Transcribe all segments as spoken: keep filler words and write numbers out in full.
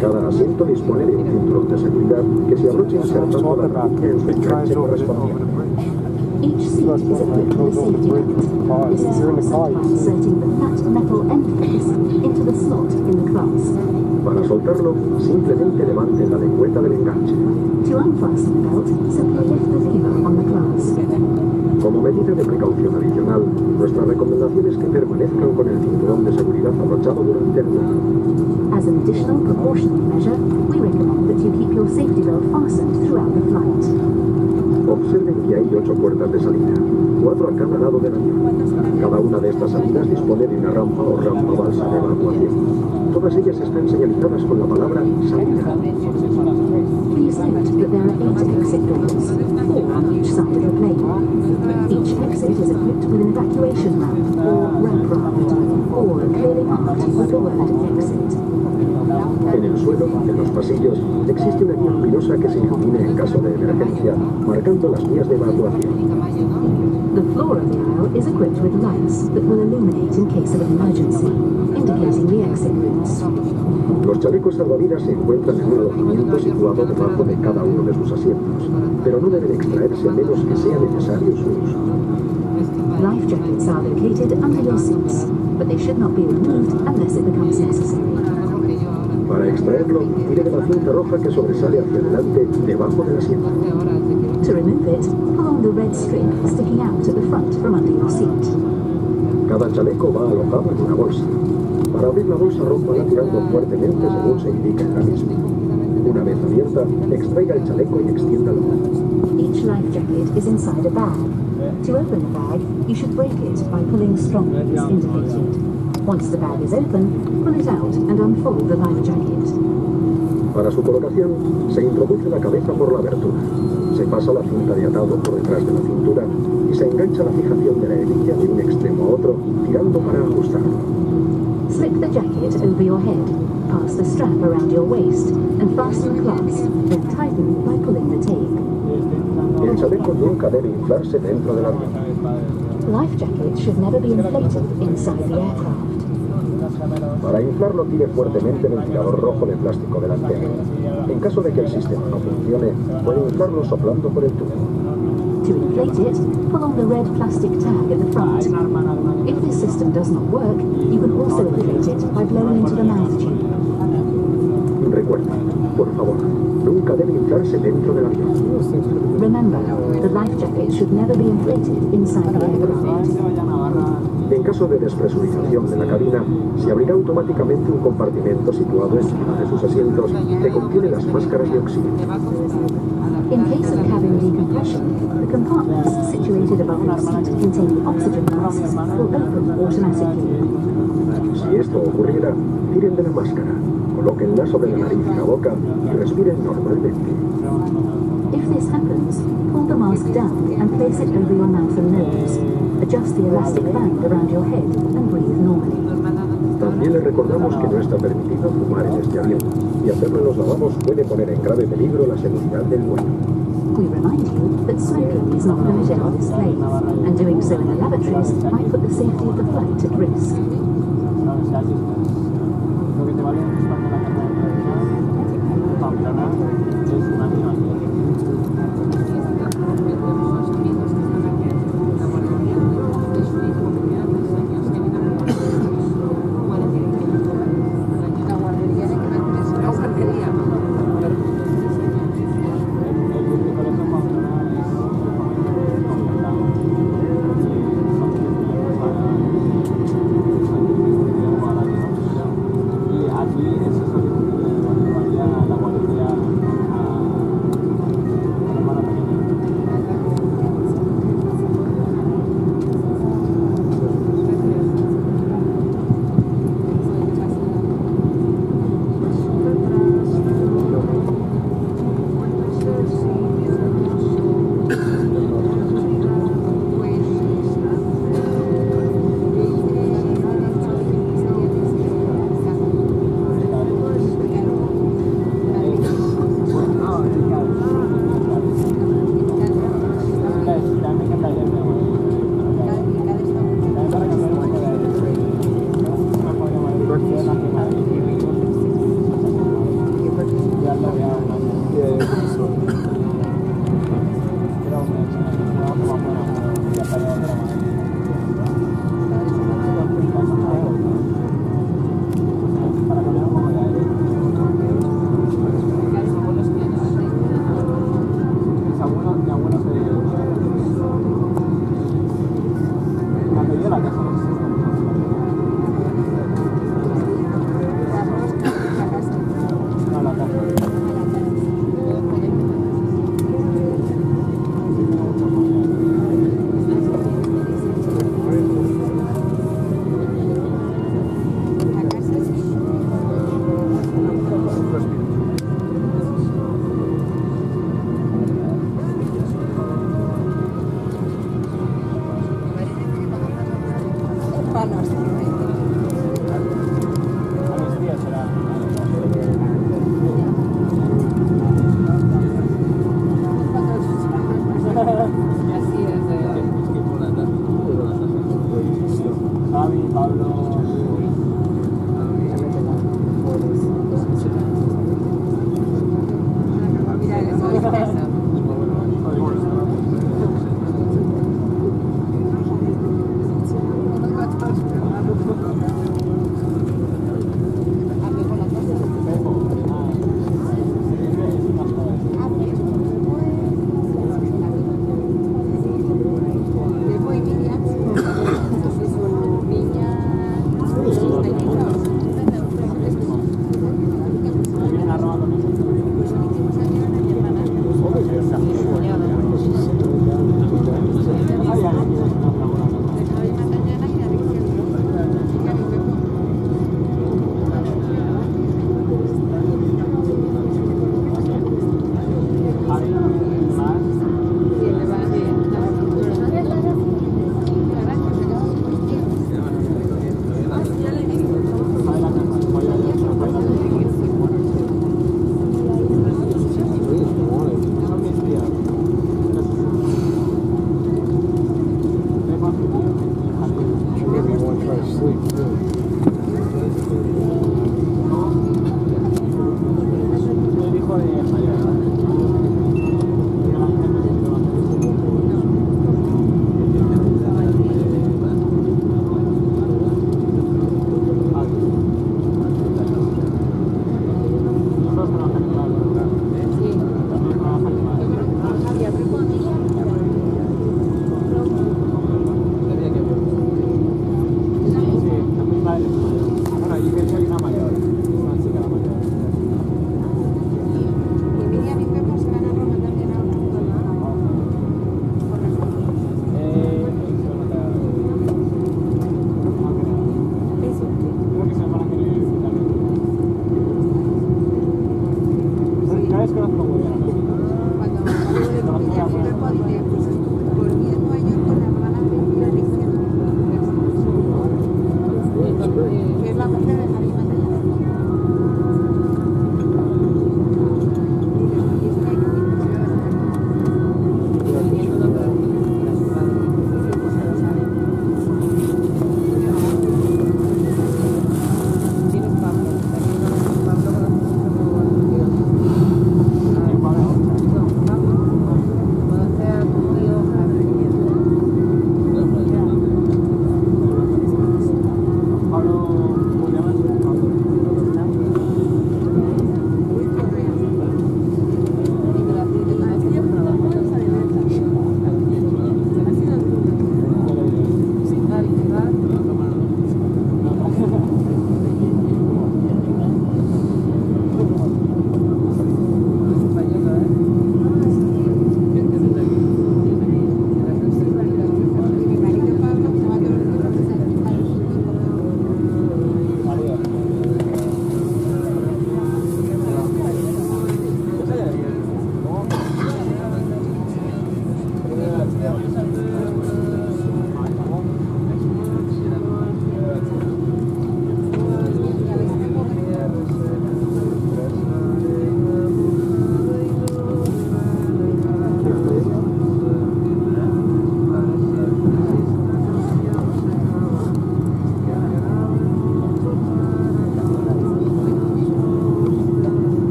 Cada asiento dispone de un cinturón de seguridad que se abrocha insertando la tablilla en su enganche correspondiente. Each seat is equipped with a safety belt. This is fastened by inserting the flat metal end face into the slot in the clasp. Para soltarlo, simplemente levanten la lengüeta del enganche. To unfasten the belt, simply lift the lever on the clasp. Como medida de precaución adicional, nuestra recomendación es que permanezcan con el cinturón de seguridad abrochado durante el vuelo. As an additional precautionary measure, we recommend that you keep your safety belt fastened throughout the flight. Observen que hay ocho puertas de salida, cuatro a cada lado del avión. Cada una de estas salidas dispone de una rampa o rampa balsa de evacuación. Todas ellas están señalizadas con la palabra salida. Please note that there are eight exit doors, four on each side of the plane. Each exit is equipped with an evacuation ramp or ramp raft, or clearly marked with the word exit. En el suelo, en los pasillos, existe una guía luminosa que se ilumine en caso de emergencia, marcando las vías de evacuación. The floor of the aisle is equipped with lights that will illuminate in case of an emergency, indicating the exit routes. Los chalecos salvavidas se encuentran en un alojamiento situado debajo de cada uno de sus asientos, pero no deben extraerse a menos que sea necesario su uso. Life jackets are located under your seats, but they should not be removed unless it becomes necessary. Para extraerlo, tire de la cinta roja que sobresale hacia adelante debajo del asiento. To remove it, pull on the red string sticking out at the front from under your seat. Cada chaleco va alojado en una bolsa. Para abrir la bolsa, rómpala tirando fuertemente según se indica en la misma. Una vez abierta, extraiga el chaleco y extiéndalo. Each life jacket is inside a bag. To open the bag, you should break it by pulling strongly as indicated. Once the bag is open, pull it out and unfold the life jacket. Para su colocación, se introduce la cabeza por la abertura. Se pasa la cinta de atado por detrás de la cintura y se engancha la fijación de la hebilla de un extremo a otro, tirando para ajustarlo. Slip the jacket over your head, pass the strap around your waist, and fasten the clasp, then tighten by pulling the tape. El chaleco nunca debe inflarse dentro del avión. Life jackets should never be inflated inside the aircraft. Para inflarlo, tire fuertemente el ventilador rojo de plástico delantero. En caso de que el sistema no funcione, puede inflarlo soplando por el tubo. To inflate it, pull on the red plastic tag at the front. If this system does not work, you can also inflate it by blowing into the mouth tube. Recuerda, por favor, nunca debe inflarse dentro del avión. Remember, the life jacket should never be inflated inside the aircraft. En caso de despresurización de la cabina, se abrirá automáticamente un compartimento situado encima de sus asientos que contiene las máscaras de oxígeno. In case of cabin decompression, the compartments situated above your seat containing oxygen masks will open automatically. Si esto ocurriera, tiren de la máscara, colóquenla sobre la nariz y la boca y respiren normalmente. If this happens, pull the mask down and place it over your mouth and nose. Adjust the elastic band around your head and breathe normally. También les recordamos que no está permitido fumar en este avión, y hacerlo en los lavabos puede poner en grave peligro la seguridad del vuelo. We remind you that smoking is not permitted on this plane, and doing so in the lavatories might put the safety of the flight at risk.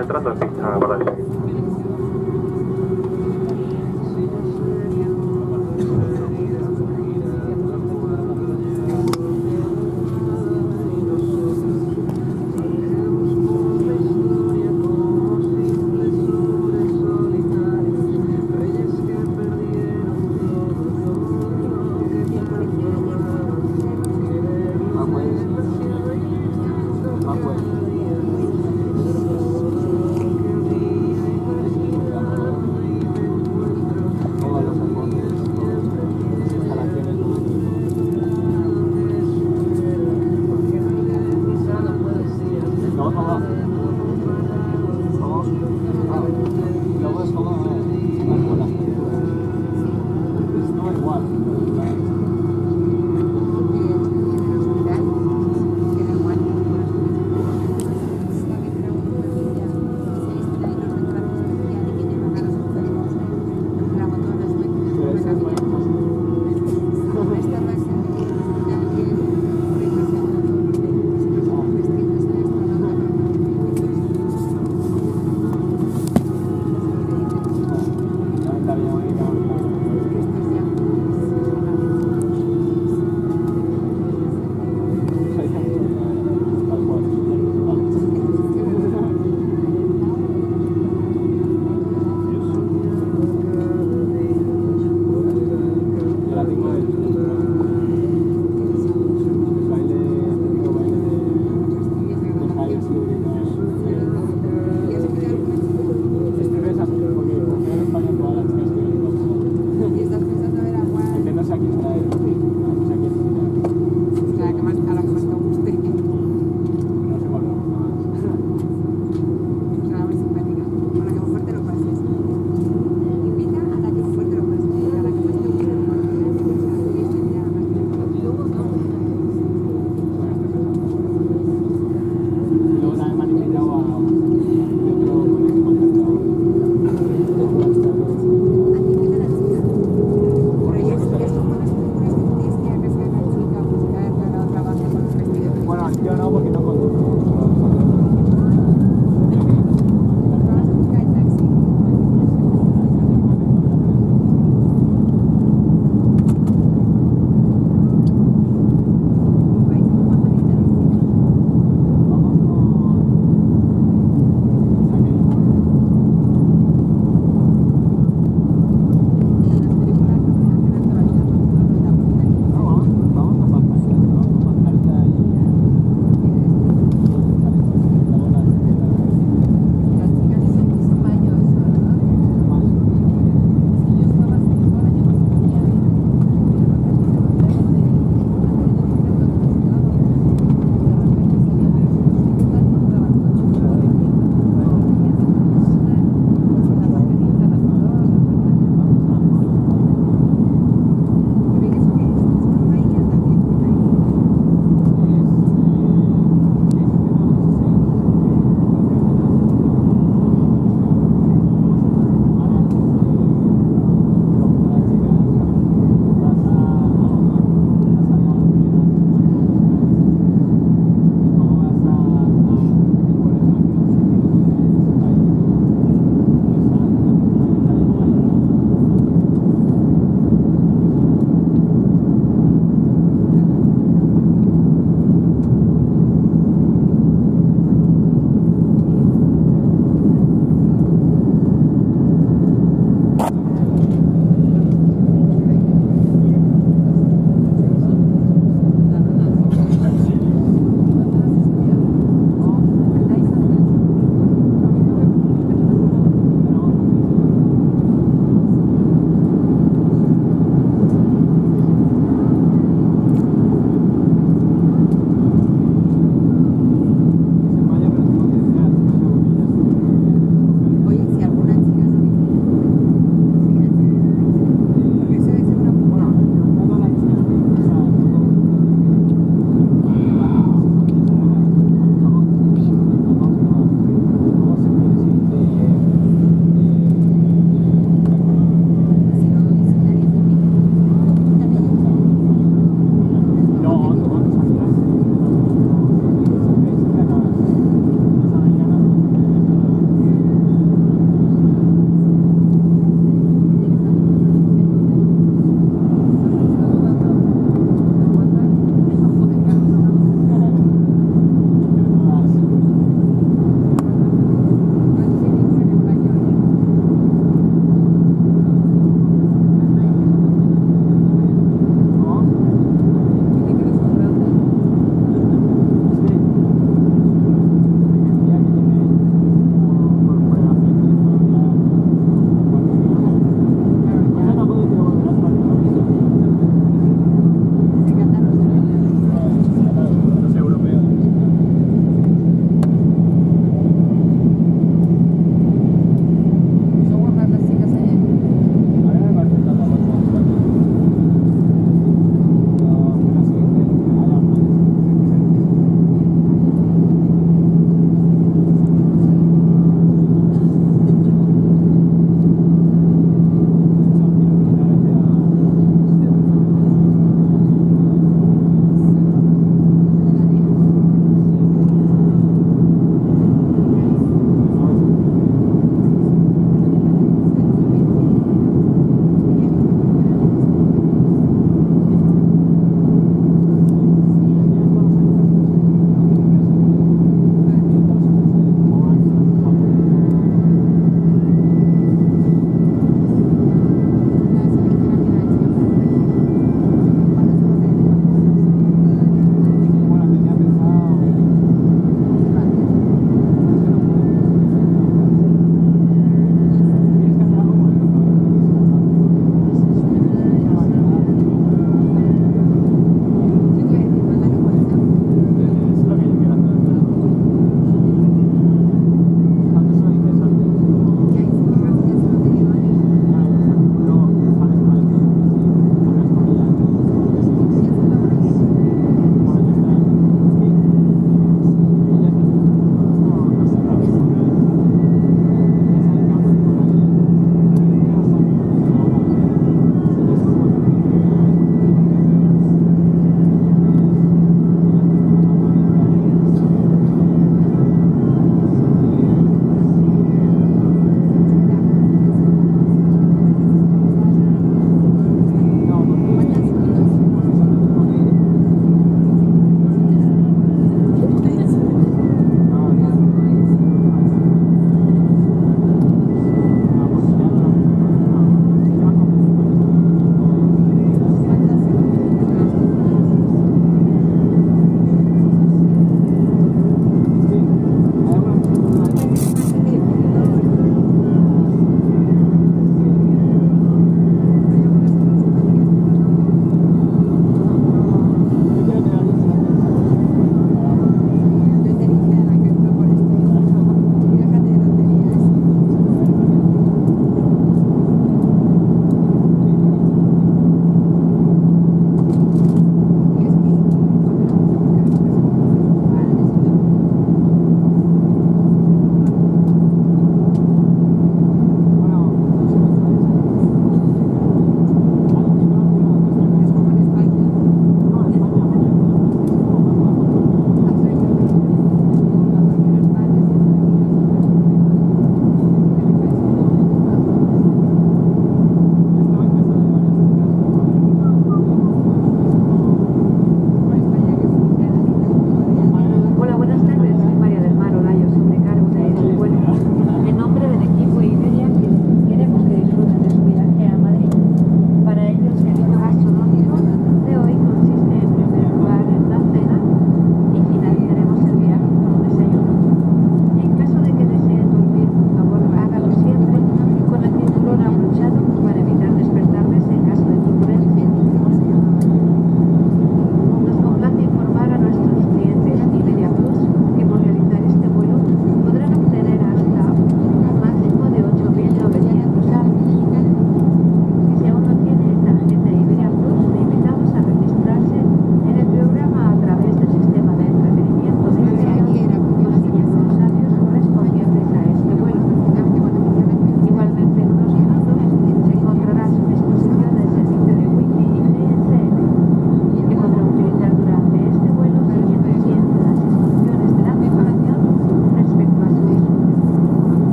entrando en pista para el